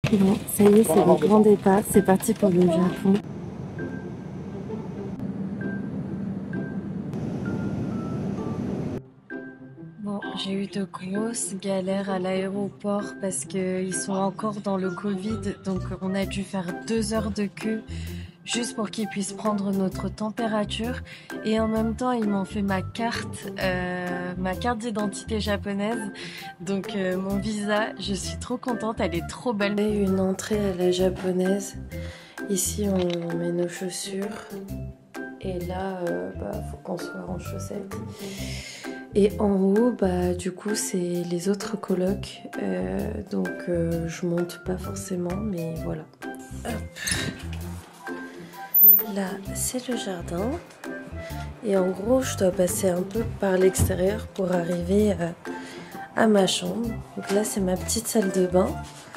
Bon, ça y est, c'est le grand départ. C'est parti pour le Japon. Bon, j'ai eu de grosses galères à l'aéroport parce qu'ils sont encore dans le Covid. Donc, on a dû faire 2 heures de queue juste pour qu'ils puissent prendre notre température. Et en même temps, ils m'ont fait ma carte d'identité japonaise. Donc, mon visa, je suis trop contente. Elle est trop belle. Une entrée à la japonaise. Ici, on met nos chaussures. Et là, faut qu'on soit en chaussettes. Et en haut, du coup, c'est les autres colocs. Donc, je monte pas forcément, mais voilà. Hop. Là, c'est le jardin. Et en gros, je dois passer un peu par l'extérieur pour arriver à ma chambre. Donc là, c'est ma petite salle de bain.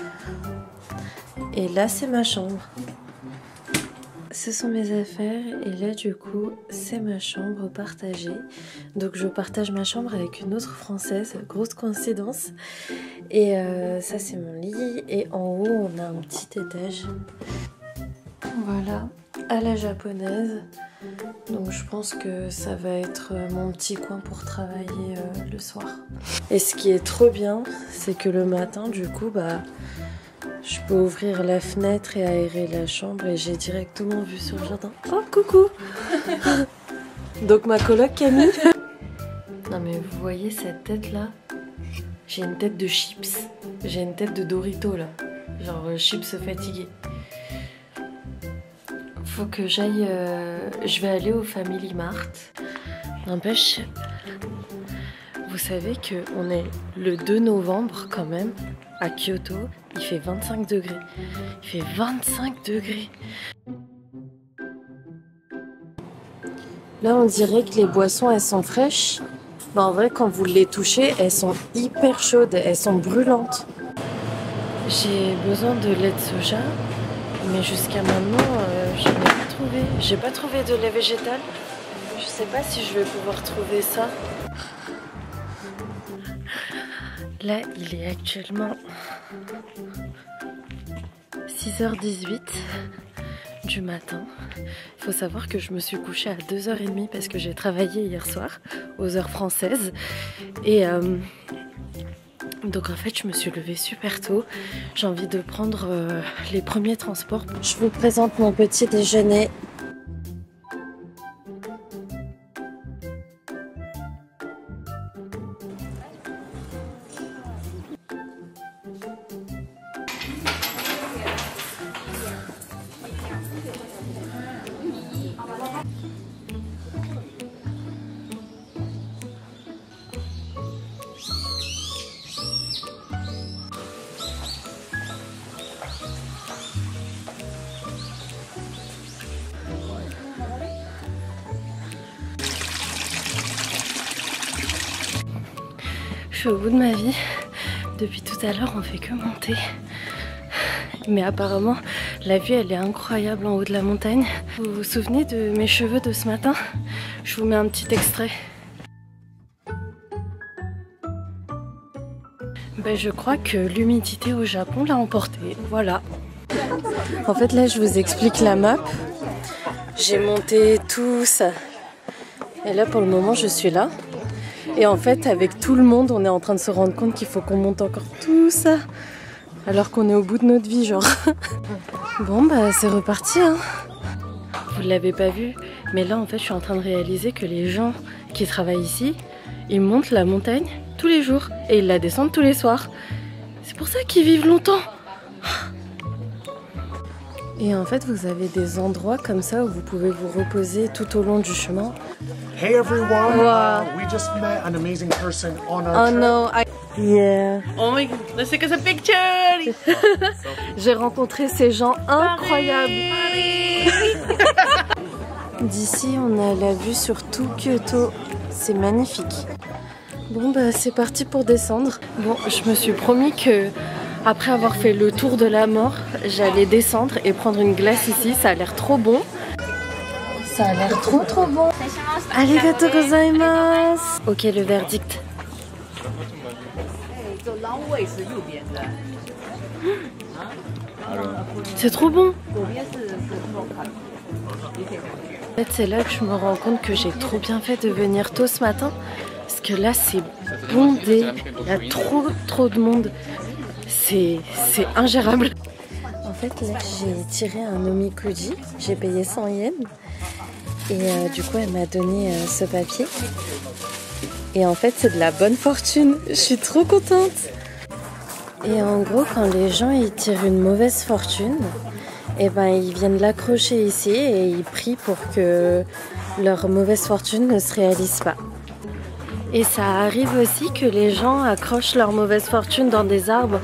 Et là, c'est ma chambre. Ce sont mes affaires et là du coup c'est ma chambre partagée. Donc je partage ma chambre avec une autre française, grosse coïncidence. Et ça c'est mon lit et en haut on a un petit étage. Voilà, à la japonaise. Donc je pense que ça va être mon petit coin pour travailler le soir. Et ce qui est trop bien, c'est que le matin du coup je peux ouvrir la fenêtre et aérer la chambre et j'ai directement vue sur le jardin. Oh, coucou. Donc ma coloc Camille. Non mais vous voyez cette tête là? J'ai une tête de chips. J'ai une tête de Dorito là. Genre chips fatigué. Faut que j'aille... je vais aller au Family Mart. N'empêche... Vous savez qu'on est le 2 novembre quand même à Kyoto. Il fait 25 degrés. Il fait 25 degrés. Là, on dirait que les boissons, elles sont fraîches. Mais en vrai, quand vous les touchez, elles sont hyper chaudes. Elles sont brûlantes. J'ai besoin de lait de soja. Mais jusqu'à maintenant, je n'ai pas trouvé. J'ai pas trouvé de lait végétal. Je sais pas si je vais pouvoir trouver ça. Là, il est actuellement 6h18 du matin. Il faut savoir que je me suis couchée à 2h30 parce que j'ai travaillé hier soir aux heures françaises. Et donc en fait, je me suis levée super tôt. J'ai envie de prendre les premiers transports. Je vous présente mon petit déjeuner. Je suis au bout de ma vie. Depuis tout à l'heure, on fait que monter. Mais apparemment, la vue, elle est incroyable en haut de la montagne. Vous vous souvenez de mes cheveux de ce matin? Je vous mets un petit extrait. Je crois que l'humidité au Japon l'a emporté. Voilà. En fait, là, je vous explique la map. J'ai monté tout ça. Et là, pour le moment, je suis là. Et en fait, avec tout le monde, on est en train de se rendre compte qu'il faut qu'on monte encore tout ça. Alors qu'on est au bout de notre vie, genre. Bon, c'est reparti, hein. Vous l'avez pas vu, mais là, en fait, je suis en train de réaliser que les gens qui travaillent ici, ils montent la montagne tous les jours. Et ils la descendent tous les soirs. C'est pour ça qu'ils vivent longtemps. Et en fait, vous avez des endroits comme ça où vous pouvez vous reposer tout au long du chemin. Hey everyone, Wow. We just met an amazing person on our Oh trip. no, yeah. Oh my god, let's take us a picture! J'ai rencontré ces gens incroyables. D'ici, on a la vue sur tout Kyoto. C'est magnifique. Bon, c'est parti pour descendre. Bon, je me suis promis que après avoir fait le tour de la mort, j'allais descendre et prendre une glace ici. Ça a l'air trop bon. Ça a l'air trop bon. Arigatou gozaimasu. Ok, le verdict. C'est trop bon. En fait, c'est là que je me rends compte que j'ai trop bien fait de venir tôt ce matin. Parce que là, c'est bondé. Il y a trop de monde. C'est ingérable. En fait, là, j'ai tiré un omikuji. J'ai payé 100 yens. Et du coup, elle m'a donné ce papier. Et en fait, c'est de la bonne fortune. Je suis trop contente. Et en gros, quand les gens ils tirent une mauvaise fortune, et ben ils viennent l'accrocher ici et ils prient pour que leur mauvaise fortune ne se réalise pas. Et ça arrive aussi que les gens accrochent leur mauvaise fortune dans des arbres.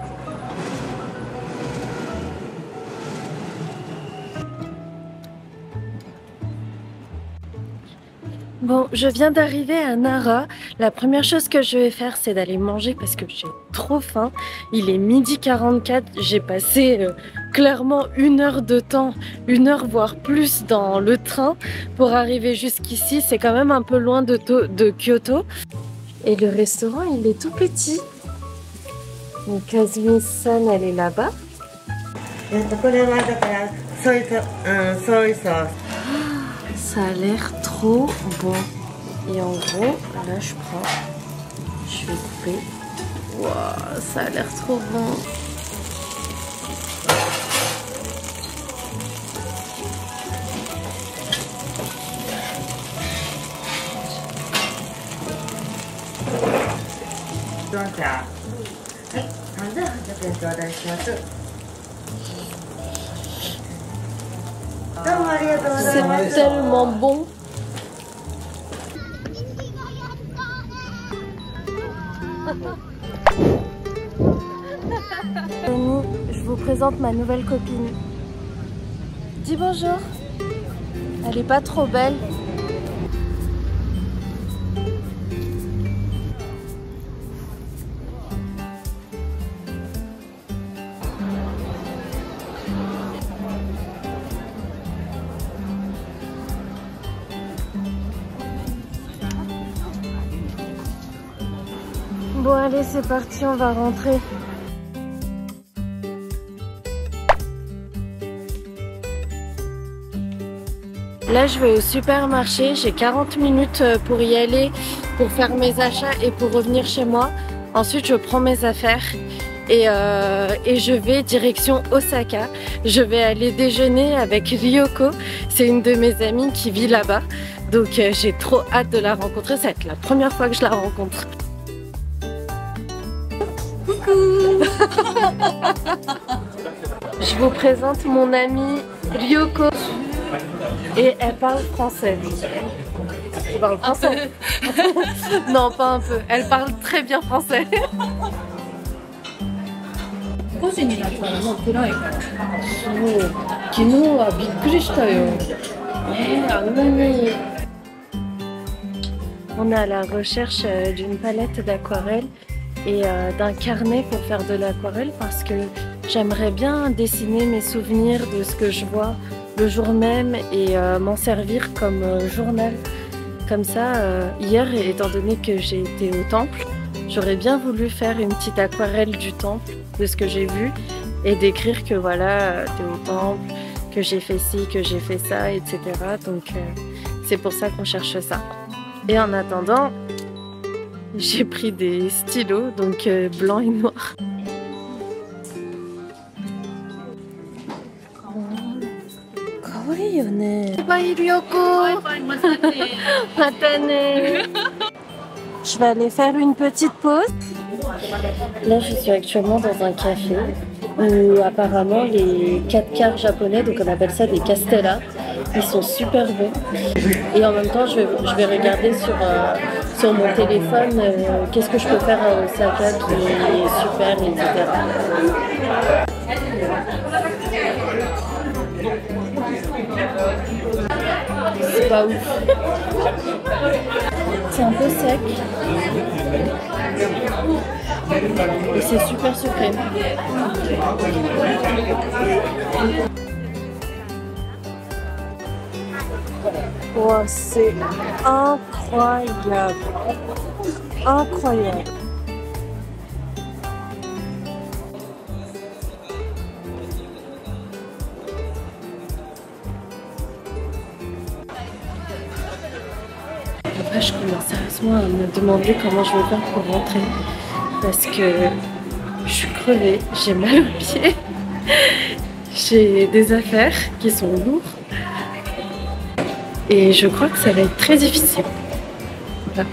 Bon, je viens d'arriver à Nara. La première chose que je vais faire, c'est d'aller manger parce que j'ai trop faim. Il est 12h44. J'ai passé clairement 1 heure de temps, 1 heure voire plus dans le train pour arriver jusqu'ici. C'est quand même un peu loin de Kyoto. Et le restaurant, il est tout petit. Donc Kazumi-san, elle est là-bas. Ça a l'air trop bon. Et en gros, là je prends, je vais couper. Waouh, ça a l'air trop bon. C'est tellement bon. Je vous présente ma nouvelle copine. Dis bonjour. Elle est pas trop belle. Bon allez, c'est parti, on va rentrer. Là, je vais au supermarché. J'ai 40 minutes pour y aller, pour faire mes achats et pour revenir chez moi. Ensuite, je prends mes affaires et je vais direction Osaka. Je vais aller déjeuner avec Ryoko. C'est une de mes amies qui vit là-bas. Donc, j'ai trop hâte de la rencontrer. Ça va être la première fois que je la rencontre. Coucou. Je vous présente mon amie Ryoko. Et elle parle français. Elle parle français. Non, pas un peu. Elle parle très bien français. On est à la recherche d'une palette d'aquarelle et d'un carnet pour faire de l'aquarelle parce que j'aimerais bien dessiner mes souvenirs de ce que je vois le jour même et m'en servir comme journal. Comme ça, hier, étant donné que j'ai été au temple, j'aurais bien voulu faire une petite aquarelle du temple, de ce que j'ai vu, et d'écrire que voilà, t'es au temple, que j'ai fait ci, que j'ai fait ça, etc. Donc c'est pour ça qu'on cherche ça. Et en attendant, j'ai pris des stylos, donc blanc et noir. Bye Ryoko. Matane. Je vais aller faire une petite pause. Là, je suis actuellement dans un café où apparemment les 4 quarts japonais, donc on appelle ça des castellas, ils sont super bons. Et en même temps, je vais regarder sur mon téléphone qu'est-ce que je peux faire à Osaka qui est super, etc. C'est pas ouf. C'est un peu sec. Et c'est super sucré. Wow, c'est incroyable. Incroyable. Là, je commence sérieusement à me demander comment je vais faire pour rentrer. Parce que je suis crevée, j'ai mal aux pieds. J'ai des affaires qui sont lourdes. Et je crois que ça va être très difficile. Voilà.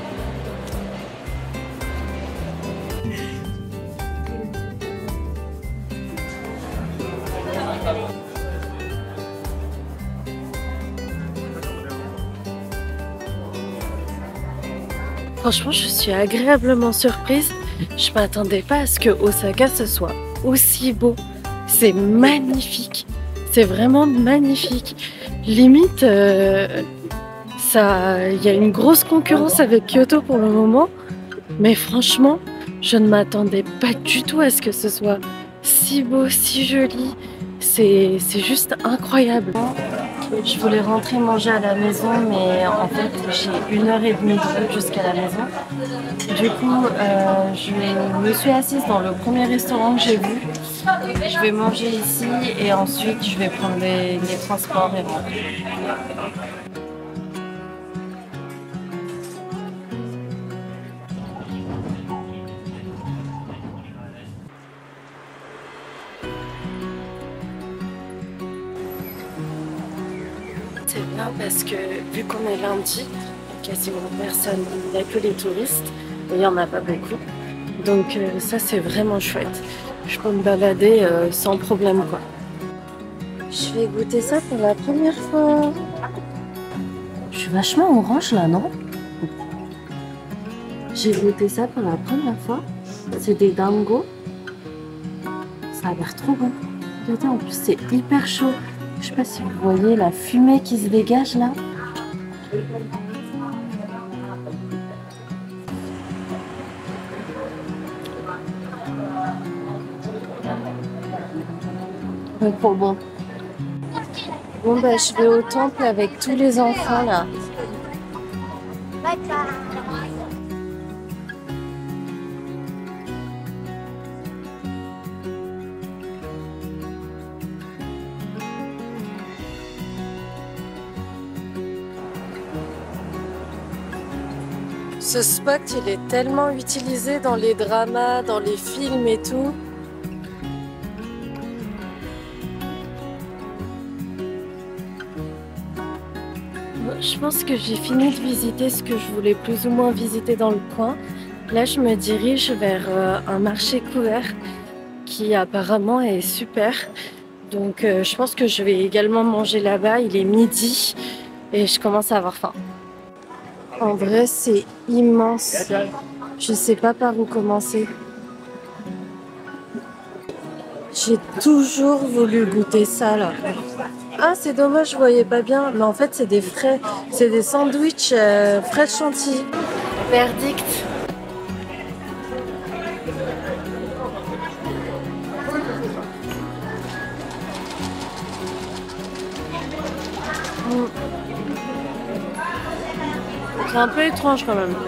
Franchement, je suis agréablement surprise. Je m'attendais pas à ce que Osaka ce soit aussi beau. C'est magnifique. C'est vraiment magnifique. Limite, il y a une grosse concurrence avec Kyoto pour le moment. Mais franchement, je ne m'attendais pas du tout à ce que ce soit si beau, si joli. C'est juste incroyable. Je voulais rentrer manger à la maison, mais en fait j'ai 1h30 de route jusqu'à la maison. Du coup, je me suis assise dans le premier restaurant que j'ai vu. Je vais manger ici et ensuite je vais prendre les transports et rentrer. C'est bien parce que vu qu'on est lundi, quasiment personne, il n'y a que les touristes et il n'y en a pas beaucoup. Donc ça c'est vraiment chouette. Je peux me balader sans problème quoi. Je vais goûter ça pour la première fois. Je suis vachement orange là, non? J'ai goûté ça pour la première fois. C'est des dango. Ça a l'air trop bon. Regardez, en plus c'est hyper chaud. Je sais pas si vous voyez la fumée qui se dégage là. Ouais, trop bon. Bon bah je vais au temple avec tous les enfants là. Bye bye. Ce spot, il est tellement utilisé dans les dramas, dans les films et tout. Je pense que j'ai fini de visiter ce que je voulais plus ou moins visiter dans le coin. Là, je me dirige vers un marché couvert qui apparemment est super. Donc, je pense que je vais également manger là-bas. Il est midi et je commence à avoir faim. En vrai, c'est immense. Je sais pas par où commencer. J'ai toujours voulu goûter ça là. Ah, c'est dommage, je voyais pas bien. Mais en fait, c'est des frais. C'est des sandwichs frais de chantilly. Verdict. C'est un peu étrange quand même.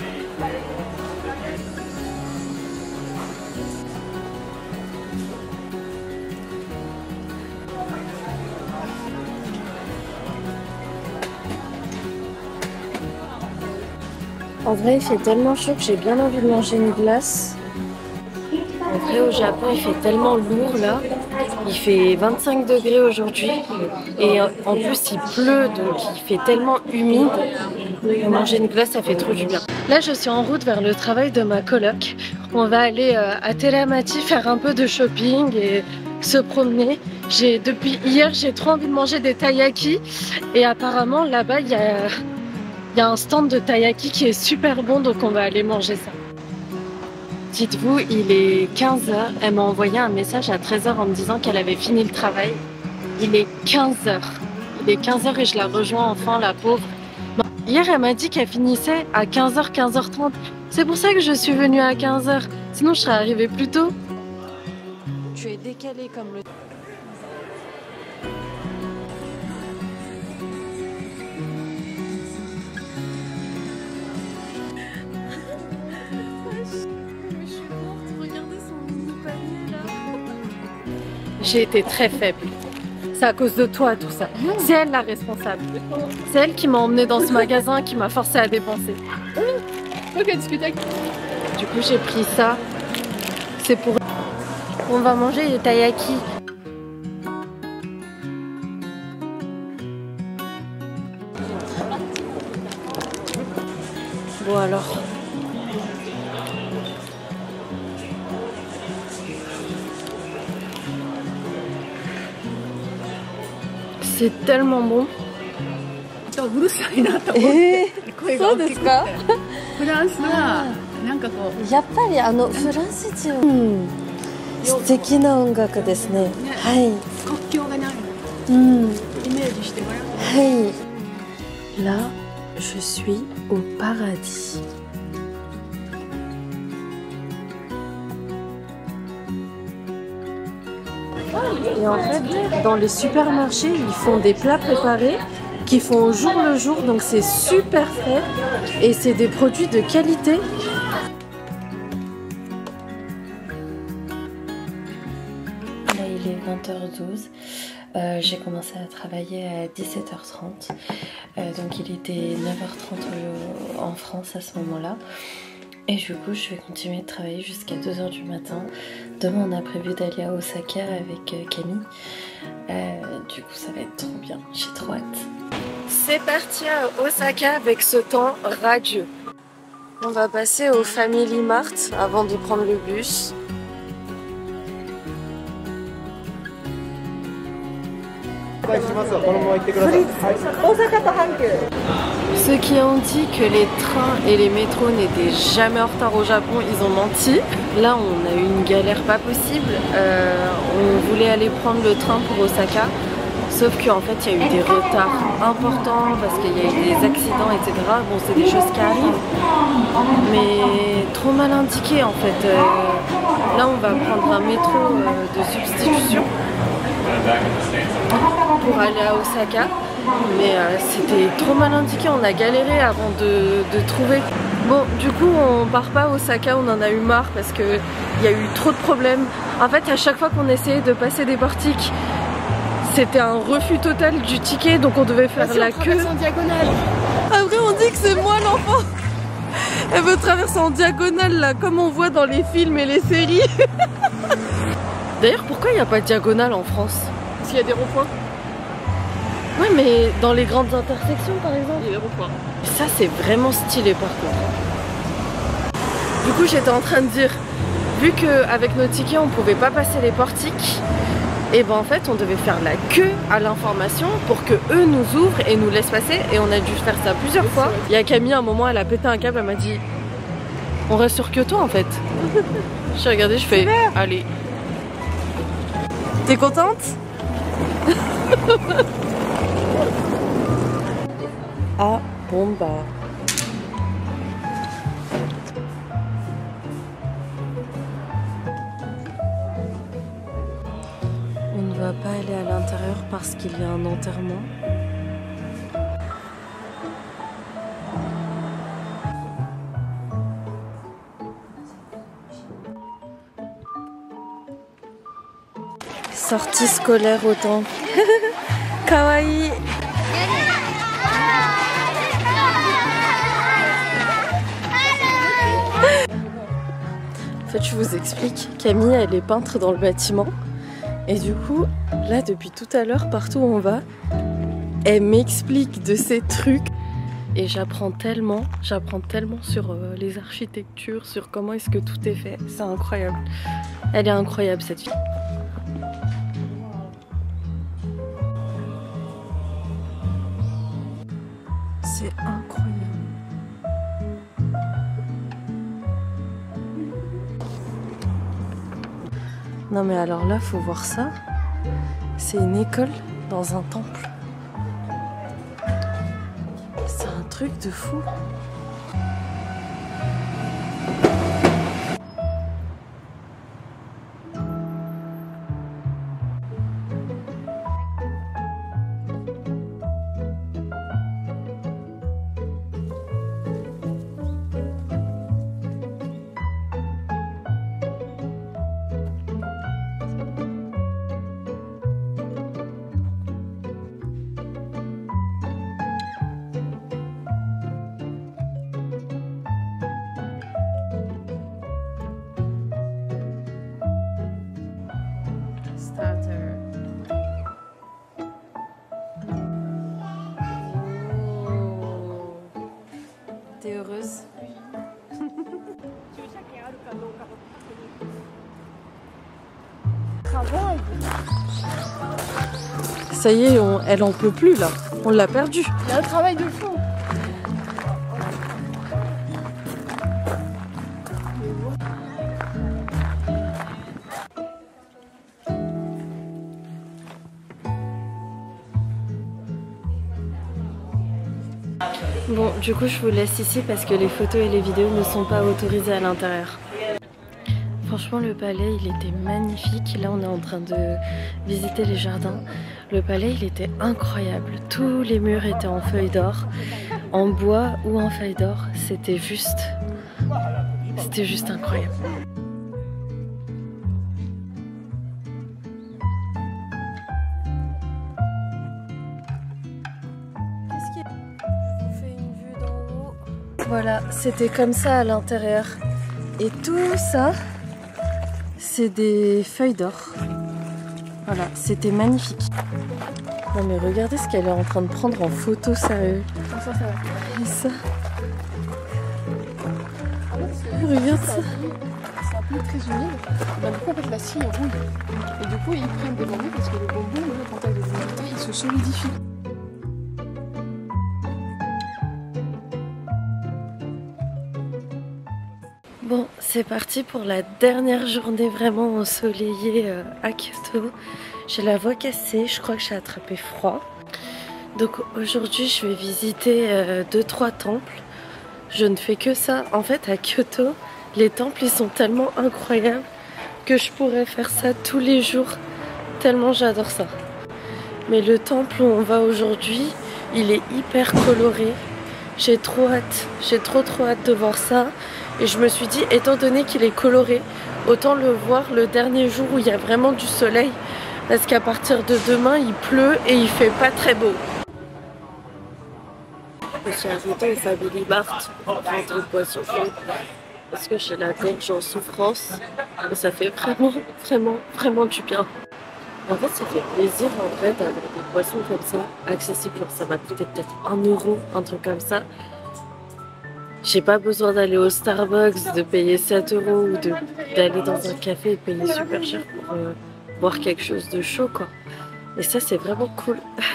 En vrai, il fait tellement chaud que j'ai bien envie de manger une glace. En vrai, au Japon, il fait tellement lourd là. Il fait 25 degrés aujourd'hui. Et en plus, il pleut, donc il fait tellement humide. Manger une glace, ça fait trop du bien. Là, je suis en route vers le travail de ma coloc. On va aller à Teramati faire un peu de shopping et se promener. Depuis hier, j'ai trop envie de manger des taiyaki. Et apparemment, là-bas, il y a un stand de taiyaki qui est super bon, donc on va aller manger ça. Dites-vous, il est 15h. Elle m'a envoyé un message à 13h en me disant qu'elle avait fini le travail. Il est 15h. Il est 15h et je la rejoins enfin, la pauvre. Hier, elle m'a dit qu'elle finissait à 15h, 15h30. C'est pour ça que je suis venue à 15h. Sinon, je serais arrivée plus tôt. Tu es décalée comme le... J'ai été très faible. C'est à cause de toi tout ça. C'est elle la responsable. C'est elle qui m'a emmenée dans ce magasin, qui m'a forcé à dépenser. Du coup j'ai pris ça. C'est pour... On va manger les taiyaki. Bon alors. C'est tellement bon. うるさいなと思って声が大きくてフランスはなんかこうやっぱりフランス人、素敵な音楽ですね。はい。 国境がないうん。 イメージしてごらん。 はい。Là, je suis au paradis. Et en fait, dans les supermarchés, ils font des plats préparés qui font au jour le jour, donc c'est super frais et c'est des produits de qualité. Là, il est 20h12. J'ai commencé à travailler à 17h30. Donc il était 9h30 en France à ce moment-là. Et du coup, je vais continuer de travailler jusqu'à 2h du matin. Demain, on a prévu d'aller à Osaka avec Camille. Du coup, ça va être trop bien. J'ai trop hâte. C'est parti à Osaka avec ce temps radieux. On va passer au Family Mart avant de prendre le bus. Ceux qui ont dit que les trains et les métros n'étaient jamais en retard au Japon, ils ont menti. Là, on a eu une galère pas possible. On voulait aller prendre le train pour Osaka. Sauf qu'en fait, il y a eu des retards importants parce qu'il y a eu des accidents, etc. Bon, c'est des choses qui arrivent. Mais trop mal indiqué, en fait. Là, on va prendre un métro de substitution pour aller à Osaka. Mais c'était trop mal indiqué, on a galéré avant de trouver. Bon, du coup on part pas à Osaka, on en a eu marre parce que il y a eu trop de problèmes. En fait, à chaque fois qu'on essayait de passer des portiques, c'était un refus total du ticket, donc on devait faire la queue en diagonale. Après on dit que c'est moi l'enfant. Elle veut traverser en diagonale là, comme on voit dans les films et les séries. D'ailleurs, pourquoi il n'y a pas de diagonale en France? Parce qu'il y a des ronds-points. Ouais, mais dans les grandes intersections par exemple. Il y a des ronds-points. Ça c'est vraiment stylé par contre. Du coup j'étais en train de dire, vu qu'avec nos tickets on pouvait pas passer les portiques, et ben en fait on devait faire la queue à l'information pour que eux nous ouvrent et nous laissent passer, et on a dû faire ça plusieurs fois. Il y a Camille, à un moment elle a pété un câble, elle m'a dit on reste sur Kyoto en fait. J'ai regardé, je fais allez. T'es contente? Ah bon bah. On ne va pas aller à l'intérieur parce qu'il y a un enterrement. Sortie scolaire au temple. Kawaii. En fait, je vous explique, Camille, elle est peintre dans le bâtiment. Et du coup, là, depuis tout à l'heure, partout où on va, elle m'explique de ces trucs. Et j'apprends tellement sur les architectures, sur comment est-ce que tout est fait. C'est incroyable. Elle est incroyable, cette fille. C'est incroyable. Non mais alors là, faut voir ça. C'est une école dans un temple. C'est un truc de fou. starter. T'es heureuse? Ça y est, elle en peut plus là. On l'a perdue. Il y a un travail de fond. Bon, du coup, je vous laisse ici parce que les photos et les vidéos ne sont pas autorisées à l'intérieur. Franchement, le palais, il était magnifique. Là, on est en train de visiter les jardins. Le palais, il était incroyable. Tous les murs étaient en feuilles d'or, en bois ou en feuilles d'or. C'était juste incroyable. Qu'est-ce qu'il y a ? Je vous fais une vue d'en haut. Voilà, c'était comme ça à l'intérieur. Et tout ça, c'est des feuilles d'or. Voilà, c'était magnifique. Non mais regardez ce qu'elle est en train de prendre en photo, sérieux. Ça va. Et ça. Regarde ça. C'est un peu très humide. Bah, du coup, en fait, la scie rouille. Et du coup, ils prennent des bambous parce que le bambou, le contact de l'humidité, il se solidifie. Bon, c'est parti pour la dernière journée vraiment ensoleillée à Kyoto. J'ai la voix cassée, je crois que j'ai attrapé froid. Donc aujourd'hui, je vais visiter 2-3 temples. Je ne fais que ça. En fait, à Kyoto, les temples, ils sont tellement incroyables que je pourrais faire ça tous les jours. Tellement j'adore ça. Mais le temple où on va aujourd'hui, il est hyper coloré. J'ai trop hâte. J'ai trop hâte de voir ça. Et je me suis dit, étant donné qu'il est coloré, autant le voir le dernier jour où il y a vraiment du soleil. Parce qu'à partir de demain, il pleut et il fait pas très beau. Je suis arrivée au Family Mart pour prendre une boisson chaude. Parce que j'ai la gorge en souffrance. Et ça fait vraiment du bien. En fait, ça fait plaisir en fait d'avoir des boissons comme ça, accessibles. Ça m'a coûté peut-être 1 €, un truc comme ça. J'ai pas besoin d'aller au Starbucks, de payer 7 € ou d'aller dans un café et payer super cher pour boire quelque chose de chaud, quoi. Et ça, c'est vraiment cool.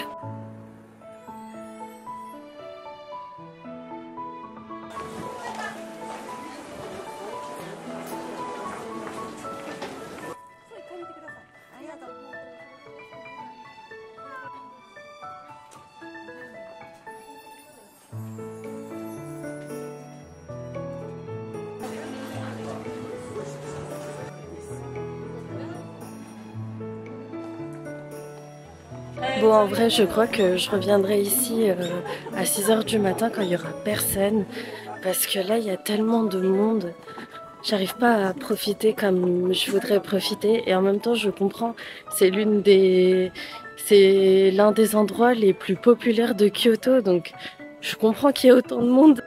Bon, en vrai, je crois que je reviendrai ici à 6 h du matin quand il y aura personne. Parce que là, il y a tellement de monde. J'arrive pas à profiter comme je voudrais profiter. Et en même temps, je comprends. C'est l'un des endroits les plus populaires de Kyoto. Donc, je comprends qu'il y ait autant de monde.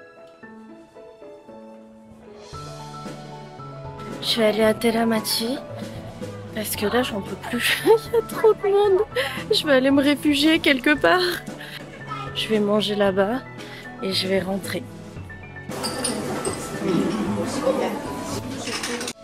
Je vais aller à Teramachi. Parce que là, j'en peux plus. Il y a trop de monde. Je vais aller me réfugier quelque part. Je vais manger là-bas et je vais rentrer.